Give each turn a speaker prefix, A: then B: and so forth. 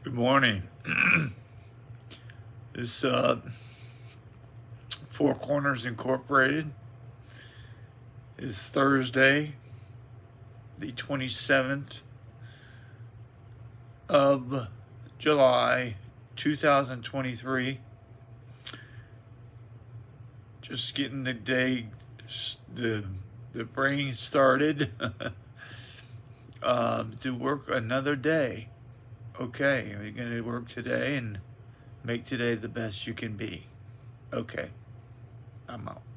A: Good morning. This Four Corners Incorporated is Thursday, the 27th of July, 2023. Just getting the day, the brain started to work another day. Okay, we're going to work today and make today the best you can be. Okay, I'm out.